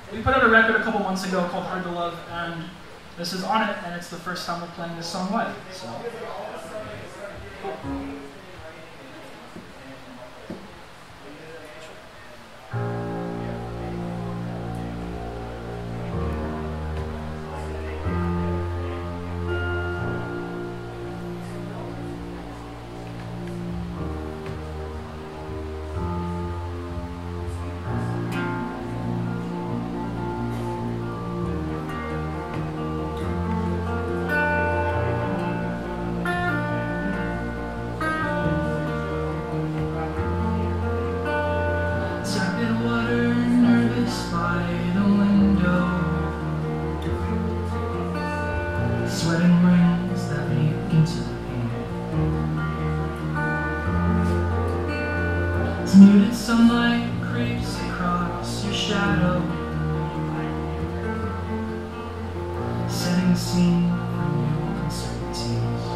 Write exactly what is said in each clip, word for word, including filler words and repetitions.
We put out a record a couple months ago called Hard to Love, and this is on it, and it's the first time we're playing this song live. So. Sweating rings that leak into the pain. As muted sunlight creeps across your shadow, setting the scene for new uncertainties.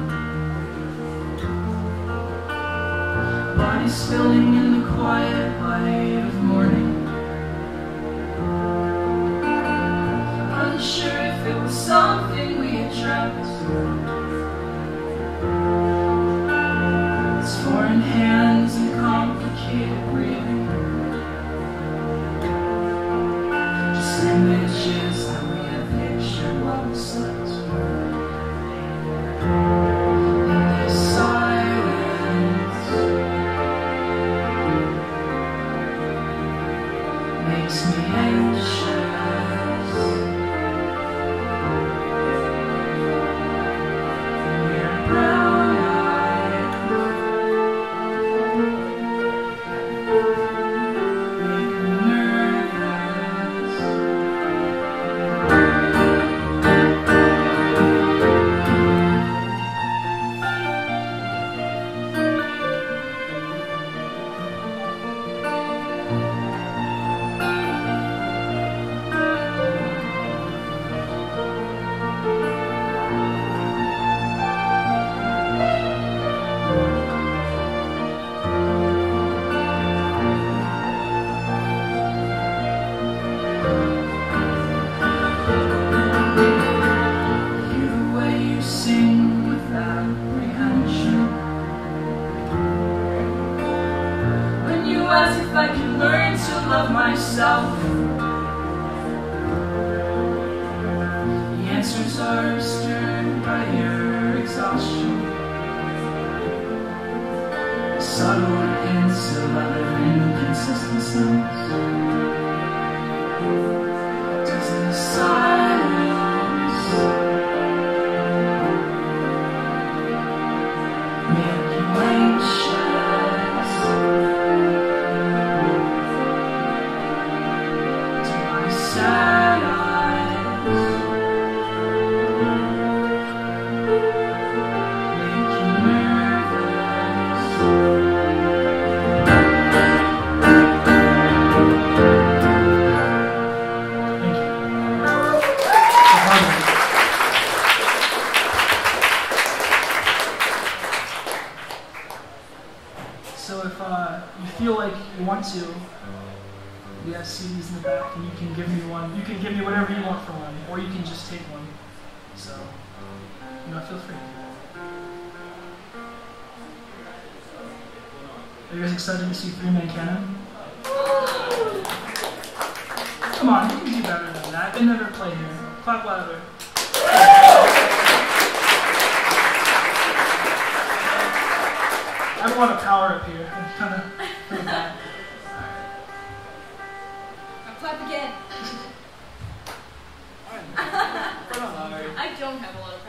Bodies spilling in the quiet light of morning. Unsure if it was something we attract. It's foreign hands and complicated breathing. Just images that we have pictured while we slept. In this silence makes me anxious. As if I could learn to love myself. The answers are stirred by your exhaustion. Subtle hints of other inconsistencies. Does the silence make you anxious? So if uh, you feel like you want to, we have C Ds in the back, and you can give me one. You can give me whatever you want for one, or you can just take one. So, you know, feel free. Are you guys excited to see Three Man Cannon? Come on, you can do better than that. They never play here. Clap louder. I have a lot of power up here. I'm kind of pretty bad. I'll clap again. All right. I don't have a lot of power.